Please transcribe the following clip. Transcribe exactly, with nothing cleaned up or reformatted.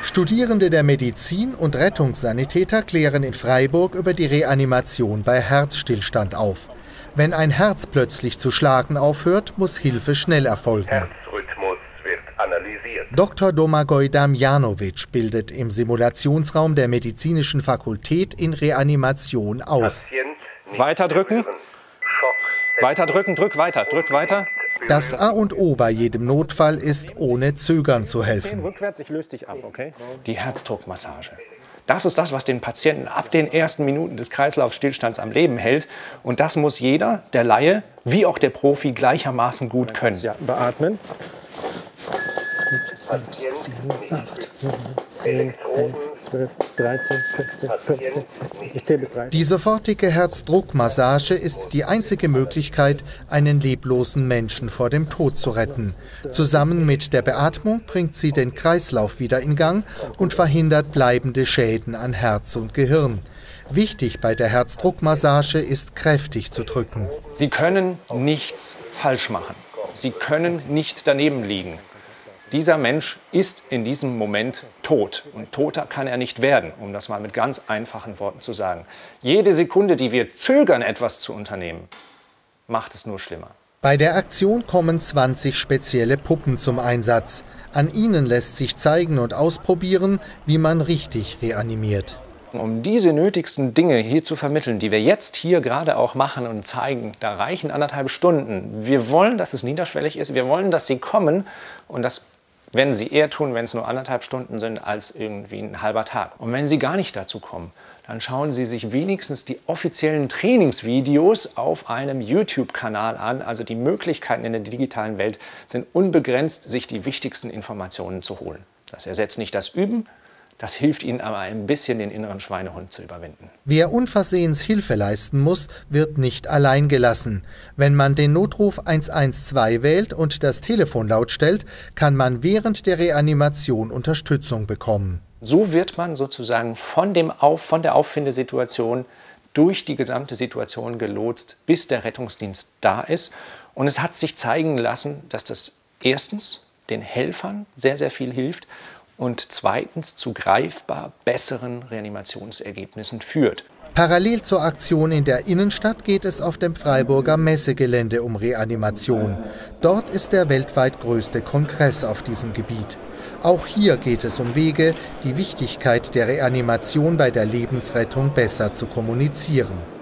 Studierende der Medizin und Rettungssanitäter klären in Freiburg über die Reanimation bei Herzstillstand auf. Wenn ein Herz plötzlich zu schlagen aufhört, muss Hilfe schnell erfolgen. Herzrhythmus wird analysiert. Doktor Domagoj Damjanovic bildet im Simulationsraum der Medizinischen Fakultät in Reanimation aus. Weiter drücken. Weiter drücken, drück weiter, drück weiter. Das A und O bei jedem Notfall ist, ohne Zögern zu helfen. Rückwärts, ich löse dich ab, okay? Die Herzdruckmassage. Das ist das, was den Patienten ab den ersten Minuten des Kreislaufstillstands am Leben hält. Und das muss jeder, der Laie wie auch der Profi, gleichermaßen gut können. Ja, beatmen. sechs, sieben, acht, neun, zehn, elf, zwölf, dreizehn, fünfzehn, fünfzehn, sechzehn. Ich zähle bis dreißig. Die sofortige Herzdruckmassage ist die einzige Möglichkeit, einen leblosen Menschen vor dem Tod zu retten. Zusammen mit der Beatmung bringt sie den Kreislauf wieder in Gang und verhindert bleibende Schäden an Herz und Gehirn. Wichtig bei der Herzdruckmassage ist, kräftig zu drücken. Sie können nichts falsch machen. Sie können nicht daneben liegen. Dieser Mensch ist in diesem Moment tot. Und toter kann er nicht werden, um das mal mit ganz einfachen Worten zu sagen. Jede Sekunde, die wir zögern, etwas zu unternehmen, macht es nur schlimmer. Bei der Aktion kommen zwanzig spezielle Puppen zum Einsatz. An ihnen lässt sich zeigen und ausprobieren, wie man richtig reanimiert. Um diese nötigsten Dinge hier zu vermitteln, die wir jetzt hier gerade auch machen und zeigen, da reichen anderthalb Stunden. Wir wollen, dass es niederschwellig ist. Wir wollen, dass sie kommen und das werden sie eher tun, wenn es nur anderthalb Stunden sind, als irgendwie ein halber Tag. Und wenn sie gar nicht dazu kommen, dann schauen Sie sich wenigstens die offiziellen Trainingsvideos auf einem YouTube-Kanal an. Also die Möglichkeiten in der digitalen Welt sind unbegrenzt, sich die wichtigsten Informationen zu holen. Das ersetzt nicht das Üben, das hilft Ihnen aber ein bisschen, den inneren Schweinehund zu überwinden. Wer unversehens Hilfe leisten muss, wird nicht allein gelassen. Wenn man den Notruf eins eins zwei wählt und das Telefon laut stellt, kann man während der Reanimation Unterstützung bekommen. So wird man sozusagen von, dem Auf, von der Auffindesituation durch die gesamte Situation gelotst, bis der Rettungsdienst da ist. Und es hat sich zeigen lassen, dass das erstens den Helfern sehr, sehr viel hilft und zweitens zu greifbar besseren Reanimationsergebnissen führt. Parallel zur Aktion in der Innenstadt geht es auf dem Freiburger Messegelände um Reanimation. Dort ist der weltweit größte Kongress auf diesem Gebiet. Auch hier geht es um Wege, die Wichtigkeit der Reanimation bei der Lebensrettung besser zu kommunizieren.